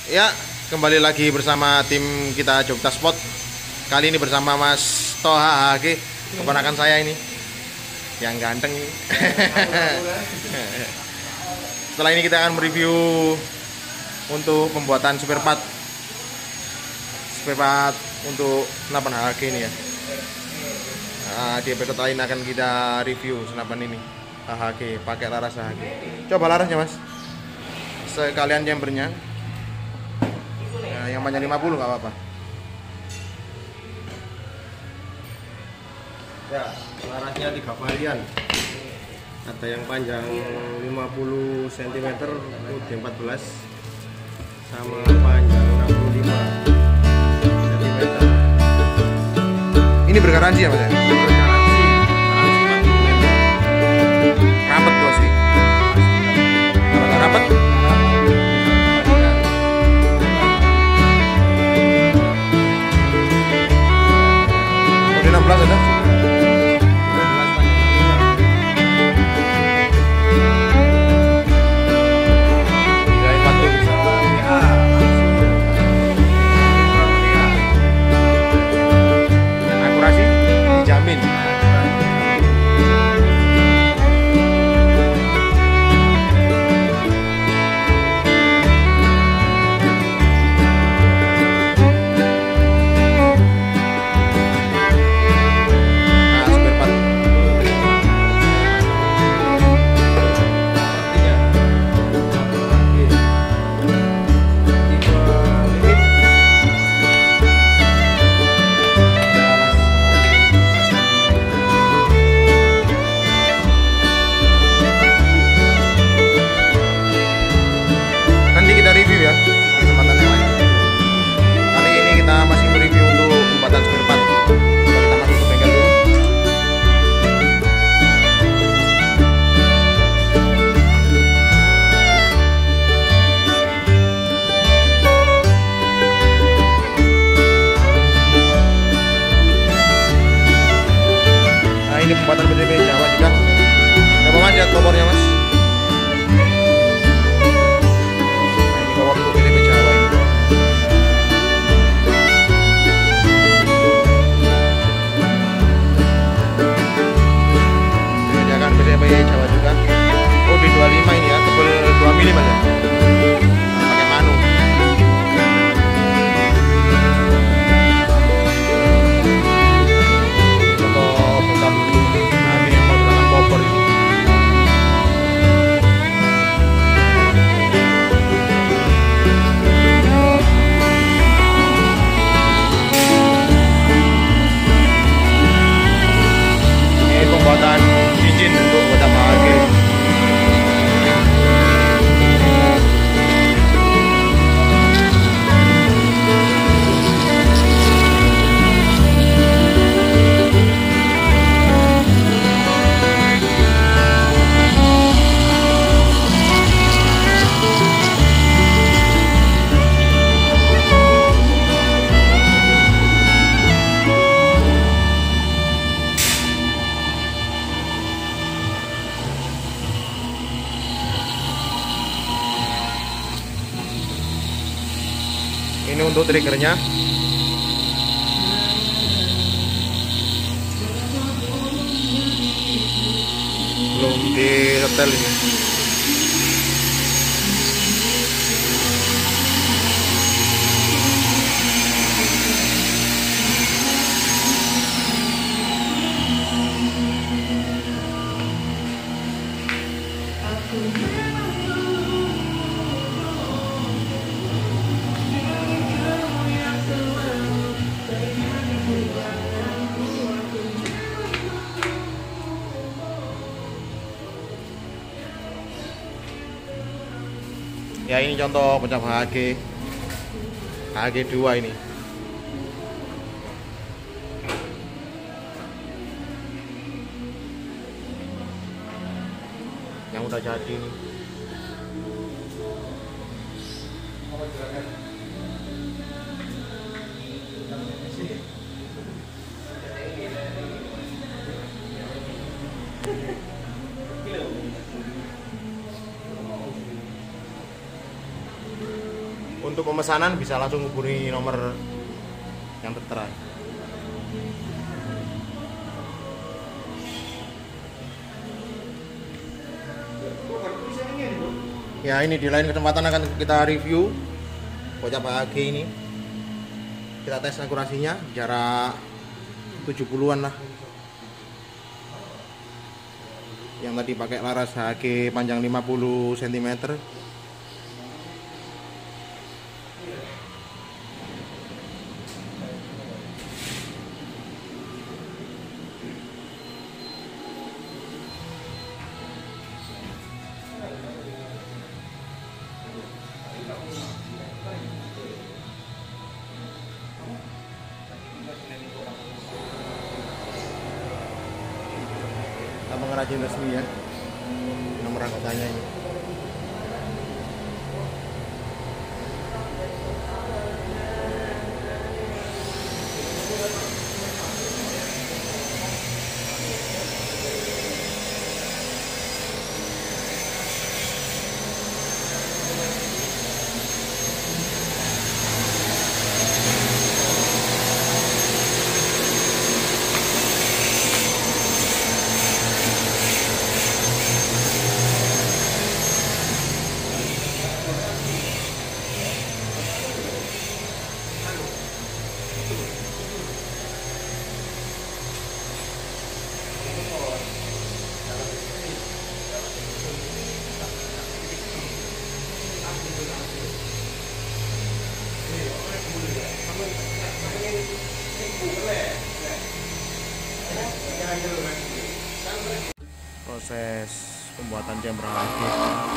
Ya, kembali lagi bersama tim kita Jogja Sport. Kali ini bersama Mas Toha HG, keponakan saya ini, yang ganteng ini. Setelah ini kita akan mereview untuk pembuatan spare part untuk senapan HG ini ya. Di episode lain akan kita review senapan ini HG pakai laras HG. Coba larasnya Mas, sekalian chambernya. Yang panjang 50 nggak apa-apa. Ya, larasnya 3 varian. Ada yang panjang 50 cm UD14 sama panjang 65 cm. Ini bergaransi ya Mas ya? Bergaransi 40 meter. Rapet tuh sih. Kalau nggak rapet ada. Akurasi dijamin. Review ya kesempatan yang lain. Kali ini kita masih mereview untuk pembuatan spare part. Kita masuk ke bengkel dulu. Nah, ini pembuatan PTB Jawa juga. Coba Mas lihat nomornya Mas. Jawa juga. Oh, di 25 ini ya, tebel 2 mm Mas ya. Pakai manu. Contoh bukan nanti yang mau dipasang popor ini. Ini pembuatan cincin untuk kotak HG. Ini untuk triggernya. Belum disetel ini. Ya, ini contoh pecah HG 2 ini. Yang udah jadi nih. Untuk pemesanan bisa langsung hubungi nomor yang tertera. Ya, ini di lain kesempatan akan kita review bocah AG ini. Kita tes akurasinya jarak 70-an lah. Yang tadi pakai laras HG panjang 50 cm. Pengrajin resmi ya, nomor anggotanya ini. Proses pembuatan chamber HG